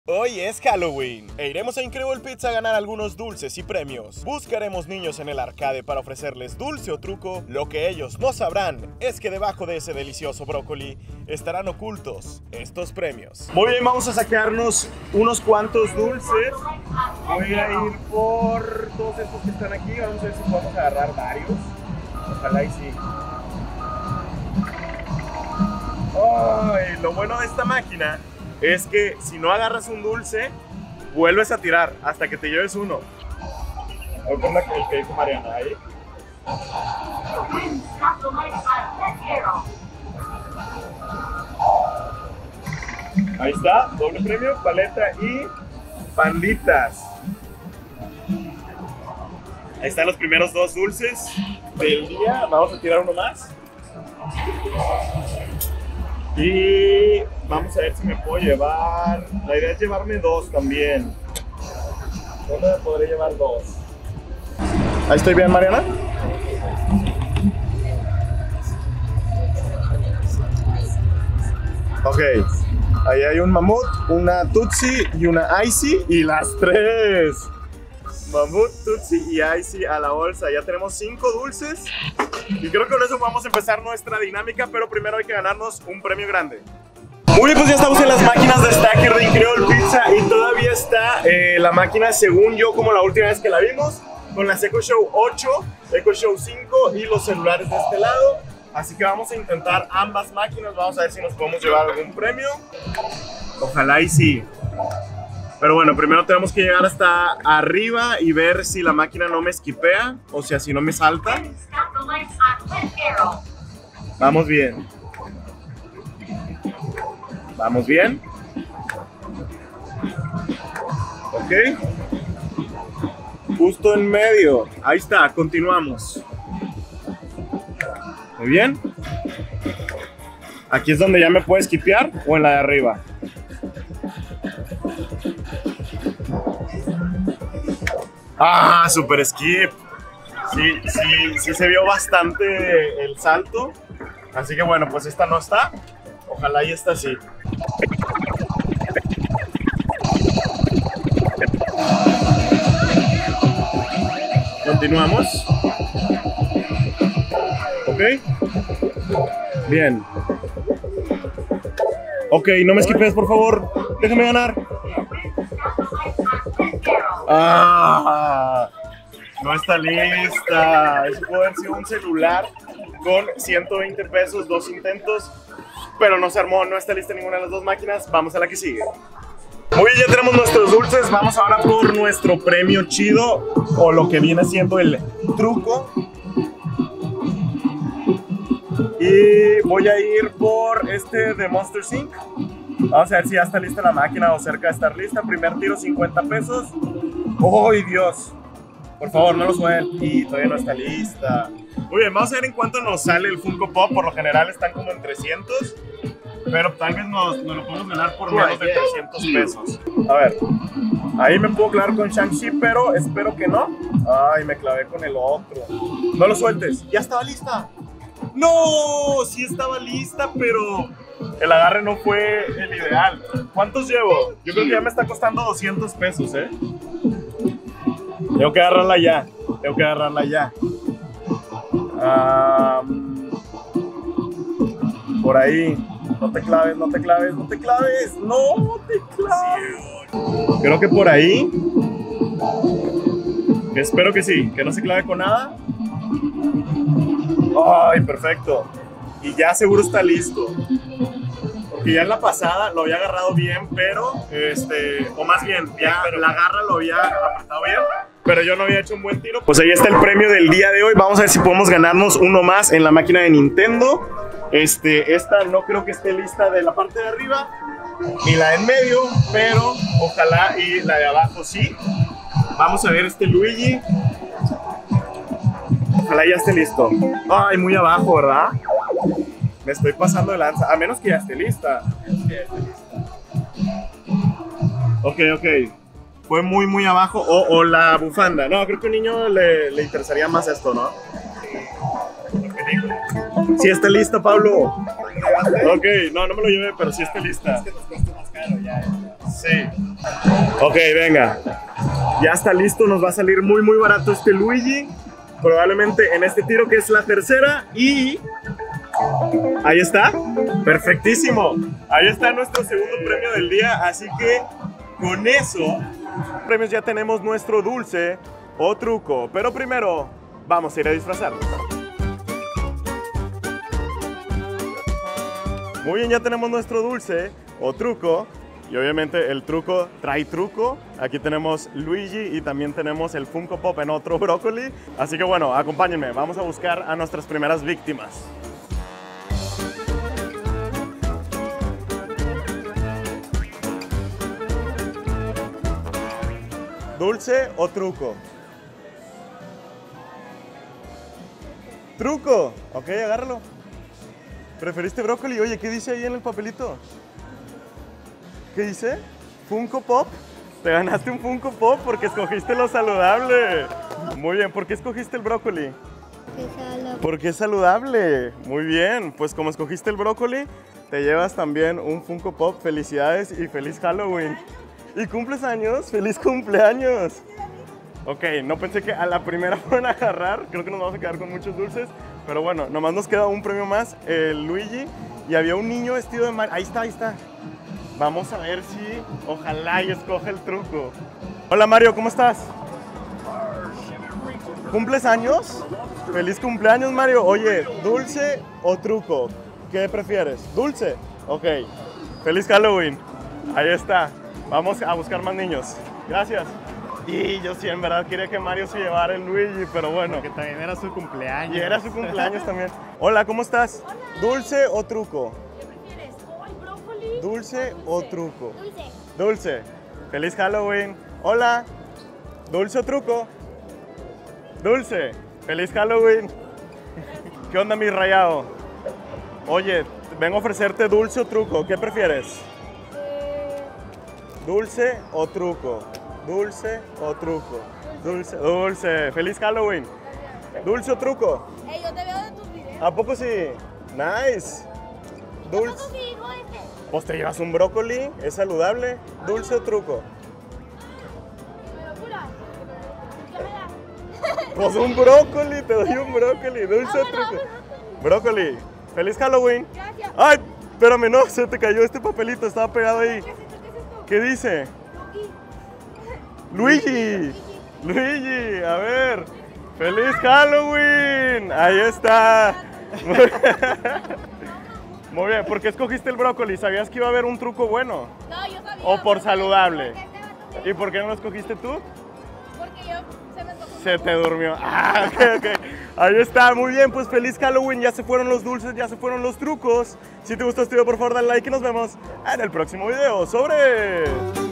Hoy es Halloween e iremos a Incredible Pizza a ganar algunos dulces y premios. Buscaremos niños en el arcade para ofrecerles dulce o truco. Lo que ellos no sabrán es que debajo de ese delicioso brócoli estarán ocultos estos premios. Muy bien, vamos a saquearnos unos cuantos dulces. Voy a ir por todos estos que están aquí. Vamos a ver si podemos agarrar varios. Ojalá y sí. Ay, lo bueno de esta máquina es que si no agarras un dulce, vuelves a tirar hasta que te lleves uno. Voy por el que dijo Mariana ahí. Ahí está, doble premio, paleta y panditas. Ahí están los primeros dos dulces del día. Vamos a tirar uno más. Y vamos a ver si me puedo llevar. La idea es llevarme dos también. ¿Dónde me podré llevar dos? ¿Ahí estoy bien, Mariana? Ok. Ahí hay un mamut, una Tutsi y una Icy. Y las tres. Mamut, Tutsi y Icy a la bolsa. Ya tenemos 5 dulces. Y creo que con eso vamos a empezar nuestra dinámica, pero primero hay que ganarnos un premio grande. Muy bien, pues ya estamos en las máquinas de Stacker de Incredible Pizza y todavía está la máquina, según yo, como la última vez que la vimos, con las Echo Show 8, Echo Show 5 y los celulares de este lado. Así que vamos a intentar ambas máquinas, vamos a ver si nos podemos llevar algún premio. Ojalá y sí. Pero bueno, primero tenemos que llegar hasta arriba y ver si la máquina no me esquipea o si así no me salta. Vamos bien. Vamos bien. Ok. Justo en medio. Ahí está, continuamos. Muy bien. Aquí es donde ya me puedo esquipear o en la de arriba. Ah, super skip. Sí se vio bastante el salto. Así que bueno, pues esta no está. Ojalá y esta sí. Continuamos. Ok. Bien. Ok, no me esquipes, por favor. Déjame ganar. Ah, no está lista. Eso puede haber sido un celular con 120 pesos, 2 intentos, pero no se armó, no está lista ninguna de las dos máquinas. Vamos a la que sigue. Muy bien, ya tenemos nuestros dulces. Vamos ahora por nuestro premio chido, o lo que viene siendo el truco. Y voy a ir por este de Monster Inc. Vamos a ver si ya está lista la máquina o cerca de estar lista. Primer tiro, 50 pesos. ¡Ay, Dios! Por favor, no lo suelten. Y todavía no está lista. Muy bien, vamos a ver en cuánto nos sale el Funko Pop. Por lo general están como en 300. Pero tal vez nos lo podemos ganar por menos de 300 pesos. A ver. Ahí me puedo clavar con Shang-Chi, pero espero que no. Ay, me clavé con el otro. No lo sueltes. Ya estaba lista. ¡No! Sí estaba lista, pero el agarre no fue el ideal. ¿Cuántos llevo? Yo creo que ya me está costando 200 pesos, ¿eh? Tengo que agarrarla ya. Tengo que agarrarla ya. Por ahí. No te claves, no te claves, no te claves. No te claves. Creo que por ahí. Espero que sí, que no se clave con nada. Ay, perfecto. Y ya seguro está listo. Porque ya en la pasada lo había agarrado bien, pero o más bien, ya la garra lo había apretado bien, pero yo no había hecho un buen tiro. Pues ahí está el premio del día de hoy. Vamos a ver si podemos ganarnos uno más en la máquina de Nintendo. Esta no creo que esté lista de la parte de arriba ni la de en medio, pero ojalá y la de abajo sí. Vamos a ver este Luigi. Ojalá ya esté listo. Ay, muy abajo, ¿verdad? Me estoy pasando de lanza. A menos que ya esté lista. Ok. Fue muy abajo. O la bufanda. No, creo que a un niño le interesaría más esto, ¿no? Sí está lista, Pablo. Ok, no me lo llevé, pero sí está lista. Es que nos cuesta más caro ya. Sí. Ok, venga. Ya está listo, nos va a salir muy barato este Luigi. Probablemente en este tiro que es la tercera y... Ahí está. Perfectísimo. Ahí está nuestro segundo premio del día, así que con eso, premios ya tenemos nuestro dulce o truco. Pero primero, vamos a ir a disfrazarnos. Muy bien, ya tenemos nuestro dulce o truco. Y obviamente el truco trae truco. Aquí tenemos Luigi y también tenemos el Funko Pop en otro brócoli. Así que bueno, acompáñenme. Vamos a buscar a nuestras primeras víctimas. ¿Dulce o truco? ¡Truco! Ok, agárralo. ¿Preferiste brócoli? Oye, ¿qué dice ahí en el papelito? ¿Qué dice? ¿Funko Pop? Te ganaste un Funko Pop porque escogiste lo saludable. Muy bien, ¿por qué escogiste el brócoli? Porque es saludable. Muy bien, pues como escogiste el brócoli, te llevas también un Funko Pop. Felicidades y feliz Halloween. ¿Y cumples años? ¡Feliz cumpleaños! Ok, no pensé que a la primera fueran a agarrar. Creo que nos vamos a quedar con muchos dulces. Pero bueno, nomás nos queda un premio más, el Luigi. Y había un niño vestido de Mario. Ahí está, ahí está. Vamos a ver si ojalá y escoge el truco. Hola Mario, ¿cómo estás? ¿Cumples años? ¡Feliz cumpleaños, Mario! Oye, ¿dulce o truco? ¿Qué prefieres? ¿Dulce? Ok. ¡Feliz Halloween! Ahí está. Vamos a buscar más niños. Gracias. Y yo sí, en verdad, quería que Mario se llevara el Luigi, pero bueno. Porque también era su cumpleaños. Y era su cumpleaños también. Hola, ¿cómo estás? Hola. ¿Dulce o truco? ¿Qué prefieres? ¿O el brócoli? ¿Dulce o truco? Dulce. Dulce. ¡Feliz Halloween! Hola. ¿Dulce o truco? Dulce. ¡Feliz Halloween! ¿Qué onda, mi rayado? Oye, vengo a ofrecerte dulce o truco. ¿Qué prefieres? ¿Dulce o truco? ¿Dulce o truco? Dulce. Dulce. ¡Feliz Halloween! ¿Dulce o truco? Yo te veo de tus videos. ¿A poco sí? Nice. Dulce. ¿Cómo tu hijo este? Pues te llevas un brócoli, es saludable. ¿Dulce o truco? ¿Me lo curas? ¿Qué me das? Pues un brócoli, te doy un brócoli. ¿Dulce o truco? Brócoli. ¡Feliz Halloween! Gracias. ¡Ay! Espérame, no, se te cayó este papelito, estaba pegado ahí. ¿Qué es esto? ¿Qué es esto? ¿Qué dice? Luigi. Luigi, a ver. ¡Feliz Halloween! Ahí está. Muy bien, ¿por qué escogiste el brócoli? ¿Sabías que iba a haber un truco bueno? No, yo sabía. ¿O por pero saludable? porque este vato me ¿Y por qué no lo escogiste tú? Porque yo se me tocó. Se te durmió. Ah, ok. Ahí está, muy bien, pues feliz Halloween. Ya se fueron los dulces, ya se fueron los trucos. Si te gustó este video, por favor, dale like y nos vemos en el próximo video. ¡Sobre!